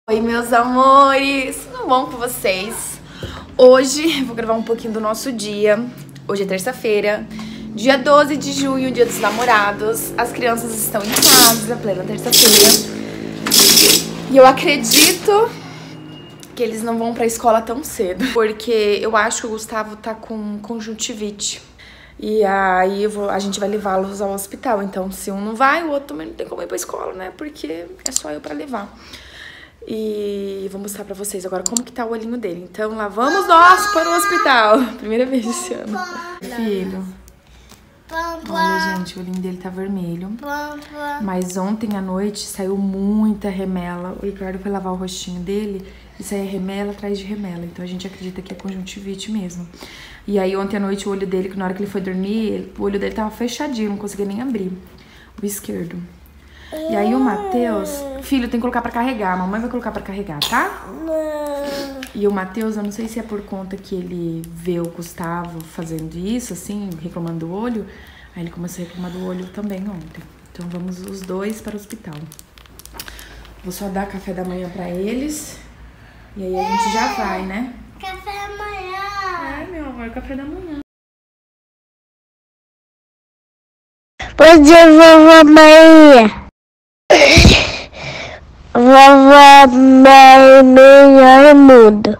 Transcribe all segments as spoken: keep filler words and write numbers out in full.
Oi, meus amores, tudo bom com vocês? Hoje eu vou gravar um pouquinho do nosso dia. Hoje é terça-feira, dia doze de junho, dia dos namorados. As crianças estão em casa, plena terça-feira. E eu acredito que eles não vão pra escola tão cedo, porque eu acho que o Gustavo tá com conjuntivite. E aí eu vou, a gente vai levá-los ao hospital. Então, se um não vai, o outro também não tem como ir pra escola, né? Porque é só eu pra levar. E vou mostrar pra vocês agora como que tá o olhinho dele. Então, lá vamos nós para o hospital. Primeira vez esse ano. Filho. Olha, gente, o olhinho dele tá vermelho. Mas ontem à noite saiu muita remela. O Ricardo foi lavar o rostinho dele e saía remela atrás de remela. Então a gente acredita que é conjuntivite mesmo. E aí ontem à noite o olho dele, na hora que ele foi dormir, o olho dele tava fechadinho, não conseguia nem abrir. O esquerdo. E aí o Matheus... Filho, tem que colocar pra carregar. A mamãe vai colocar pra carregar, tá? E o Matheus, eu não sei se é por conta que ele vê o Gustavo fazendo isso, assim, reclamando do olho. Aí ele começou a reclamar do olho também ontem. Então vamos os dois para o hospital. Vou só dar café da manhã pra eles. E aí a gente já vai, né? Café da manhã. Ai, meu amor, café da manhã. Bom dia, vovó Maria. Vovó Maria, melhor mudo.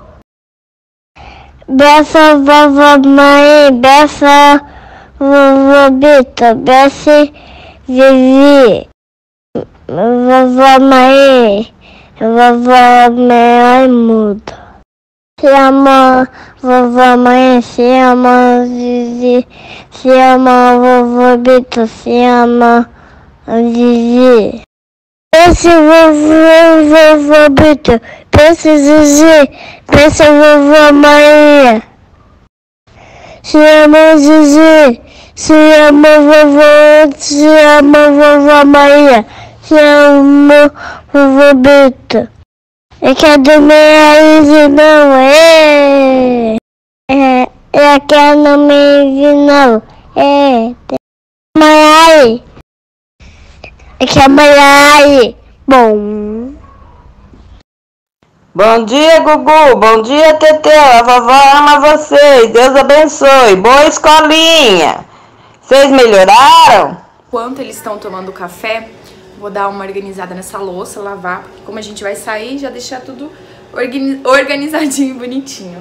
Beça, vovó Maria, beça, vovó Bita, beça, Vivi. Vovó Maria, vovó melhor mudo. Se ama vovó Maria, se ama Vivi, se ama vovó Bita, se ama Vivi. Pense vovô, vovó Bita, pense Zizi, pense vovó Maria. Se ama Zizi, se ama vovô, se ama vovó Maria, se ama vovó Bita. Eu quero dormir aí de não, é. É, eu quero dormir de não, é. Mãe, eu quero mãe, bom. Bom dia, Gugu. Bom dia, Tetê. A vovó ama vocês. Deus abençoe. Boa escolinha. Vocês melhoraram? Enquanto eles estão tomando café, vou dar uma organizada nessa louça, lavar, porque como a gente vai sair, já deixar tudo organi- organizadinho, bonitinho.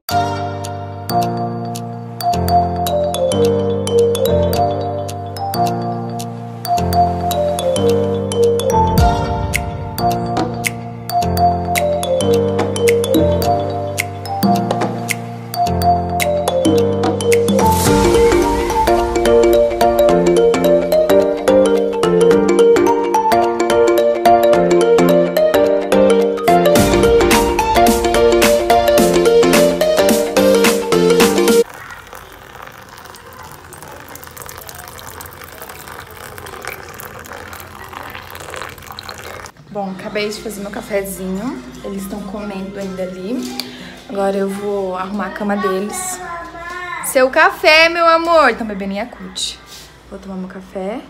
Bom, acabei de fazer meu cafezinho, eles estão comendo ainda ali. Agora eu vou arrumar a cama deles. Seu café, meu amor! Estão bebendo Yakult. Vou tomar meu café.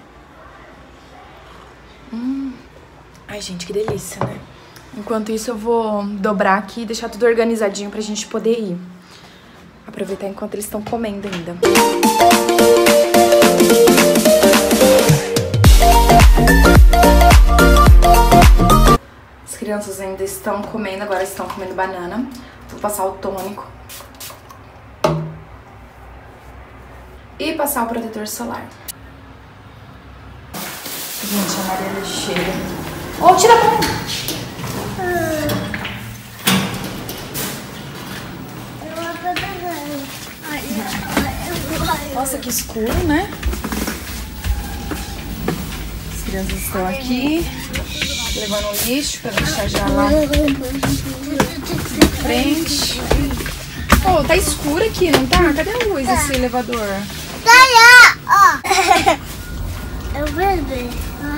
Hum. Ai, gente, que delícia, né? Enquanto isso eu vou dobrar aqui e deixar tudo organizadinho pra gente poder ir. Aproveitar enquanto eles estão comendo ainda. As crianças ainda estão comendo, agora estão comendo banana. Vou passar o tônico. E passar o protetor solar. Gente, a Mariela chega. Oh, tira a mão! Nossa, que escuro, né? As crianças estão aqui levando lixo pra deixar já lá na frente. Oh, tá escuro aqui, não tá? Cadê a luz desse elevador? Tá lá, ó. Eu vou ver.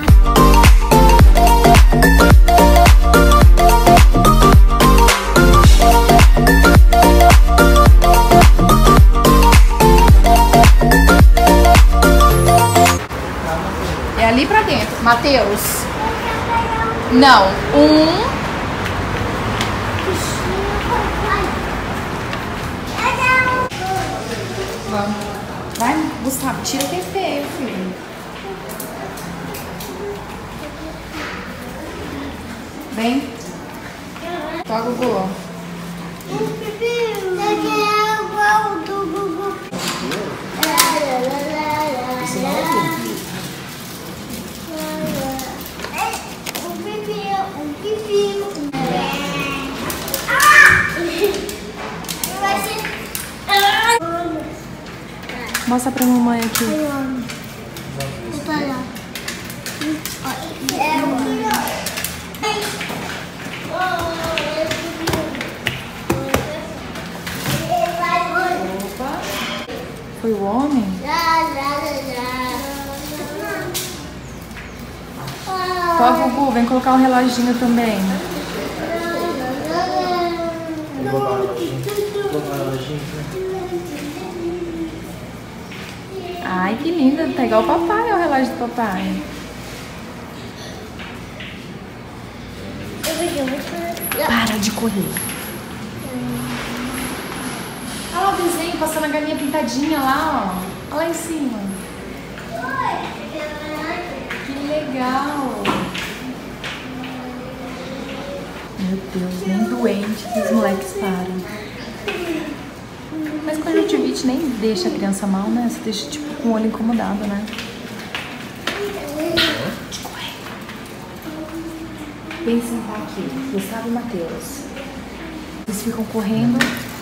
É ali pra dentro. Matheus. Não. Um. Vamos. Vai, Gustavo, tira que é feio, filho. Vem. Toca o Gugu. Mostra pra mamãe aqui. Foi o homem? Ó, Gugu, vem colocar um reloginho também. Ai, que linda. Tá igual o papai, ó, o relógio do papai. Para de correr. Olha lá o desenho, passando a galinha pintadinha lá, ó. Olha lá em cima. Que legal. Meu Deus, nem doente que os moleques param. Mas conjuntivite nem deixa a criança mal, né? Você deixa tipo com o olho incomodado, né? Vem sentar aqui, Gustavo e Matheus. Eles ficam correndo.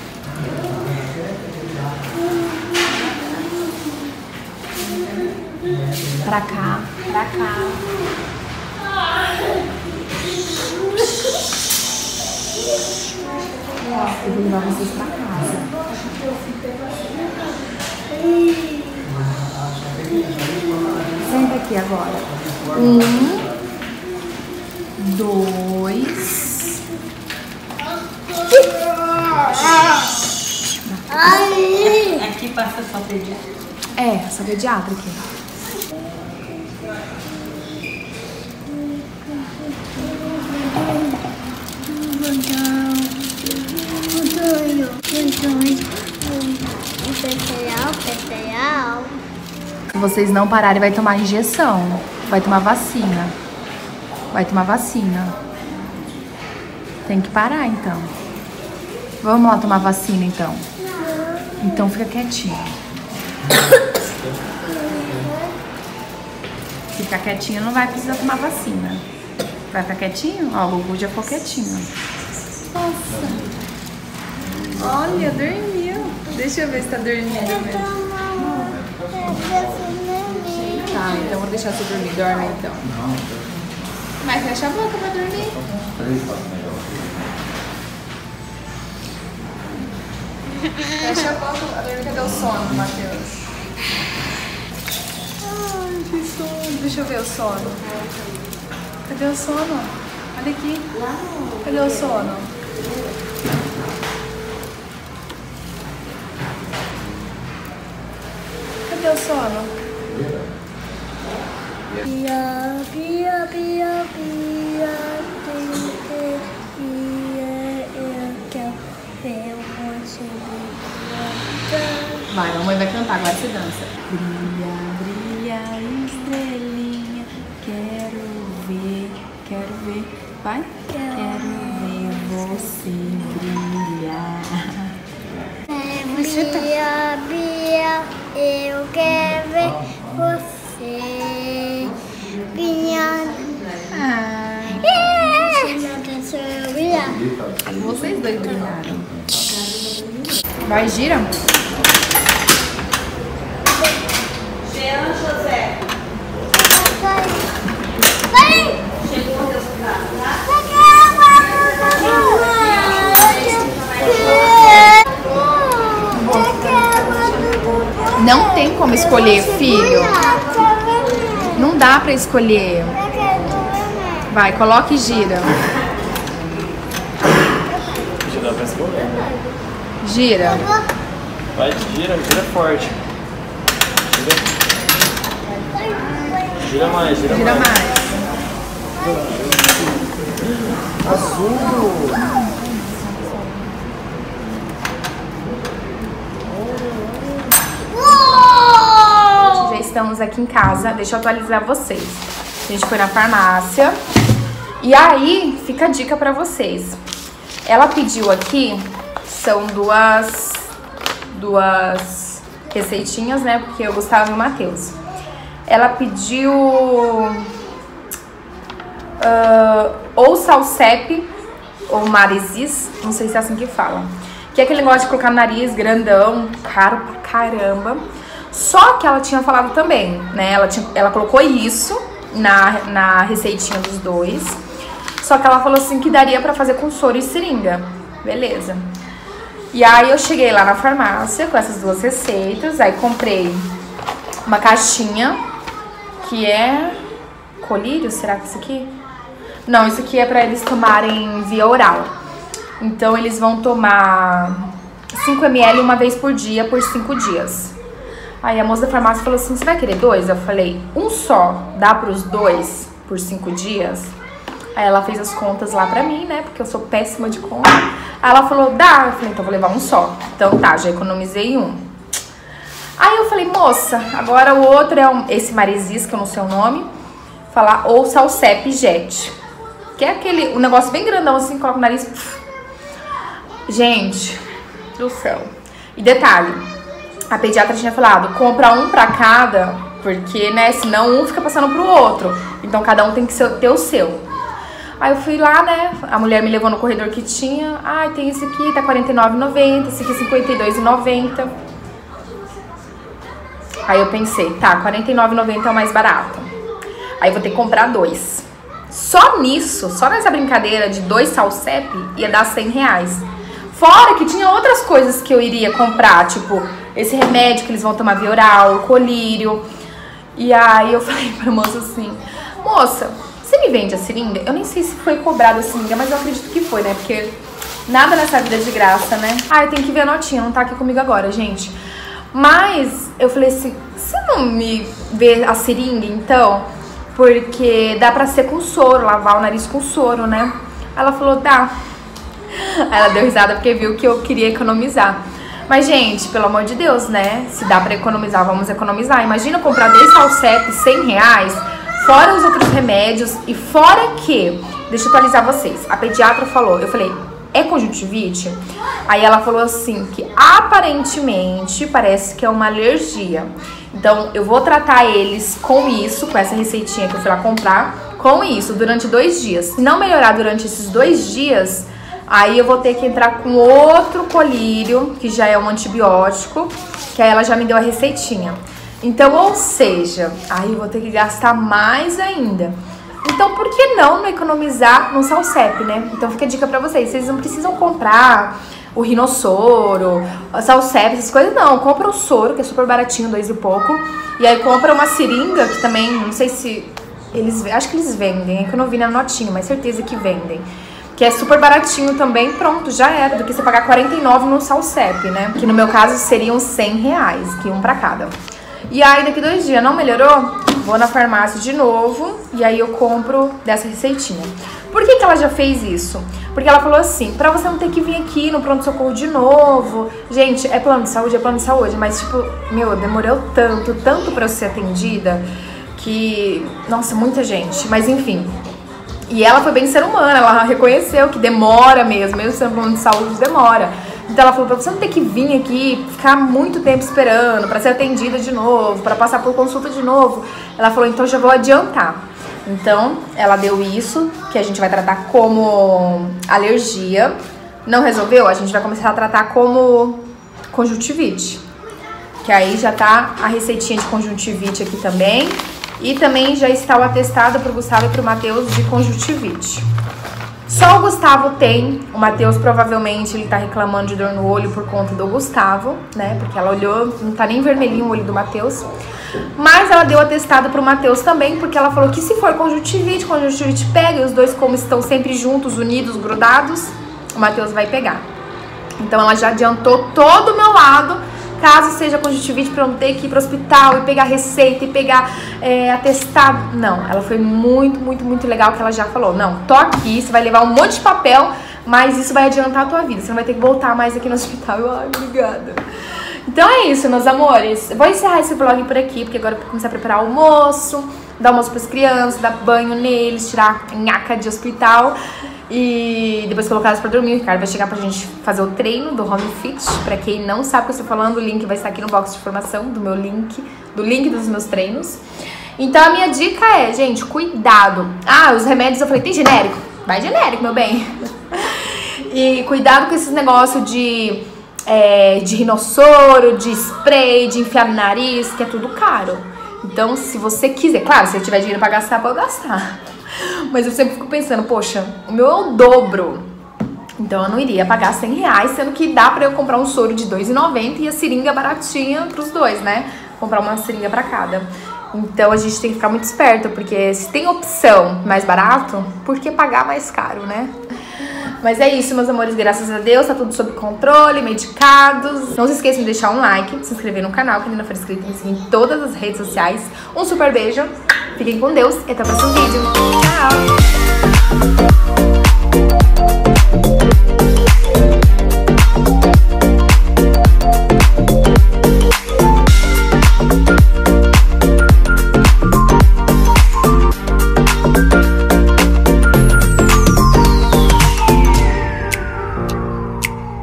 Pra cá, pra cá. Eu vou levar vocês pra casa. Senta aqui agora. Um, dois. Aqui passa só pediatra. É, só pediatra aqui. Se vocês não pararem, vai tomar injeção. Vai tomar vacina. Vai tomar vacina. Tem que parar, então. Vamos lá tomar vacina, então. Então fica quietinho. Se ficar quietinho, não vai precisar tomar vacina. Vai ficar quietinho? Ó, o Gugu já ficou quietinho. Nossa. Olha, dormiu. Deixa eu ver se tá dormindo mesmo. Tá, então vou deixar você dormir. Dorme, então. Mas fecha a boca pra dormir. Fecha a boca pra dormir. Cadê o sono, Matheus? Ai, que sono. Deixa eu ver o sono. Cadê o sono? Olha aqui. Cadê o sono? Cadê o sono? Pia, pia, pia, pia, pia, pia, eu quero ver você brilhar. Vai, a mamãe vai cantar, agora você dança. Brilha, brilha, estrelinha, quero ver, quero ver, vai? Quero ver você brilhar. Bia, Bia, eu quero ver você brilhar. Ah, vocês dois brilharam. Vai, gira. Jean José. Vai! Chegou o resultado, tá? Não tem como escolher, filho. Não dá pra escolher. Vai, coloca e gira. Já dá pra escolher. Gira. Vai, gira, gira forte. Gira, gira mais, gira, Gira mais. mais. Azul! crianças aqui em casa. Deixa eu atualizar vocês. A gente foi na farmácia. E aí, fica a dica pra vocês. Ela pediu aqui, são duas, duas receitinhas, né? Porque o Gustavo e o Matheus. Ela pediu uh, ou salsepe ou maresis, não sei se é assim que fala. Que é aquele negócio de colocar no nariz, grandão, caro pra caramba. Só que ela tinha falado também, né? Ela, tinha, ela colocou isso na, na receitinha dos dois. Só que ela falou assim que daria pra fazer com soro e seringa. Beleza. E aí eu cheguei lá na farmácia com essas duas receitas. Aí comprei uma caixinha que é colírio, será que isso aqui? Não, isso aqui é pra eles tomarem via oral. Então eles vão tomar cinco mililitros uma vez por dia por cinco dias. Aí a moça da farmácia falou assim, você vai querer dois? Eu falei, um só dá pros dois por cinco dias? Aí ela fez as contas lá pra mim, né? Porque eu sou péssima de conta. Aí ela falou, dá. Eu falei, então vou levar um só. Então tá, já economizei um. Aí eu falei, moça, agora o outro é um, esse maresis, que eu não sei o nome. Falar, ou salsepe jet. Que é aquele, um negócio bem grandão assim, coloca o nariz. Gente do céu. E detalhe, a pediatra tinha falado, compra um pra cada, porque, né, senão um fica passando pro outro. Então cada um tem que ter o seu. Aí eu fui lá, né, a mulher me levou no corredor que tinha. Ah, tem esse aqui, tá quarenta e nove reais e noventa centavos, esse aqui cinquenta e dois reais e noventa centavos. Aí eu pensei, tá, quarenta e nove reais e noventa centavos é o mais barato. Aí vou ter que comprar dois. Só nisso, só nessa brincadeira de dois salsepe, ia dar cem reais. Fora que tinha outras coisas que eu iria comprar, tipo, esse remédio que eles vão tomar via oral, colírio. E aí eu falei pra moça assim, moça, você me vende a seringa? Eu nem sei se foi cobrado a seringa, mas eu acredito que foi, né? Porque nada nessa vida é de graça, né? Ah, eu tenho que ver a notinha, não tá aqui comigo agora, gente. Mas eu falei assim, você não me vê a seringa, então? Porque dá pra ser com soro, lavar o nariz com soro, né? Ela falou, dá. Aí ela deu risada porque viu que eu queria economizar. Mas, gente, pelo amor de Deus, né? Se dá pra economizar, vamos economizar. Imagina comprar dois salsepes, cem reais, fora os outros remédios. E fora que, deixa eu atualizar vocês, a pediatra falou, eu falei, é conjuntivite? Aí ela falou assim, que aparentemente parece que é uma alergia. Então, eu vou tratar eles com isso, com essa receitinha que eu fui lá comprar, com isso, durante dois dias. Se não melhorar durante esses dois dias, aí eu vou ter que entrar com outro colírio, que já é um antibiótico, que aí ela já me deu a receitinha. Então, ou seja, aí eu vou ter que gastar mais ainda. Então, por que não, não economizar no salsepe, né? Então, fica a dica pra vocês. Vocês não precisam comprar o rinossoro, a salsepe, essas coisas, não. Compra o soro, que é super baratinho, dois e pouco. E aí compra uma seringa, que também, não sei se eles... Acho que eles vendem, é que eu não vi na notinha, mas certeza que vendem. Que é super baratinho também, pronto, já era. Do que você pagar quarenta e nove no salsepe, né? Que no meu caso seriam cem reais, que um pra cada. E aí daqui dois dias não melhorou, vou na farmácia de novo e aí eu compro dessa receitinha. Por que que ela já fez isso? Porque ela falou assim, pra você não ter que vir aqui no pronto-socorro de novo. Gente, é plano de saúde, é plano de saúde, mas tipo, meu, demorou tanto, tanto pra eu ser atendida que, nossa, muita gente, mas enfim. E ela foi bem ser humana, ela reconheceu que demora mesmo, mesmo sendo plano de saúde, demora. Então ela falou, pra você não ter que vir aqui, ficar muito tempo esperando, pra ser atendida de novo, pra passar por consulta de novo. Ela falou, então já vou adiantar. Então, ela deu isso, que a gente vai tratar como alergia. Não resolveu? A gente vai começar a tratar como conjuntivite. Que aí já tá a receitinha de conjuntivite aqui também. E também já está o atestado pro Gustavo e pro Matheus de conjuntivite. Só o Gustavo tem, o Matheus provavelmente ele tá reclamando de dor no olho por conta do Gustavo, né? Porque ela olhou, não tá nem vermelhinho o olho do Matheus. Mas ela deu atestado pro Matheus também, porque ela falou que se for conjuntivite, conjuntivite pega, e os dois como estão sempre juntos, unidos, grudados, o Matheus vai pegar. Então ela já adiantou todo o meu lado, caso seja conjuntivite, pra eu não ter que ir pro hospital e pegar receita e pegar é, atestado. Não, ela foi muito, muito, muito legal que ela já falou. Não, tô aqui, você vai levar um monte de papel, mas isso vai adiantar a tua vida. Você não vai ter que voltar mais aqui no hospital. Eu, ai, obrigada. Então é isso, meus amores. Eu vou encerrar esse vlog por aqui, porque agora eu vou começar a preparar o almoço, dar almoço pras crianças, dar banho neles, tirar a nhaca de hospital e depois colocar elas pra dormir. O Ricardo vai chegar pra gente fazer o treino do Home Fit. Pra quem não sabe o que eu estou falando, o link vai estar aqui no box de informação do meu link, do link dos meus treinos. Então a minha dica é, gente, cuidado. Ah, os remédios eu falei, tem genérico? Vai genérico, meu bem. E cuidado com esses negócios de, é, de rinossoro, de spray, de enfiar no nariz, que é tudo caro. Então, se você quiser, claro, se eu tiver dinheiro pra gastar, pode gastar. Mas eu sempre fico pensando, poxa, o meu é o dobro. Então eu não iria pagar cem reais, sendo que dá pra eu comprar um soro de dois reais e noventa centavos e a seringa baratinha pros dois, né? Comprar uma seringa pra cada. Então a gente tem que ficar muito esperto, porque se tem opção mais barato, por que pagar mais caro, né? Mas é isso, meus amores, graças a Deus, tá tudo sob controle, medicados. Não se esqueçam de deixar um like, se inscrever no canal, quem ainda não for inscrito, me seguir em todas as redes sociais. Um super beijo, fiquem com Deus e até o próximo vídeo. Tchau!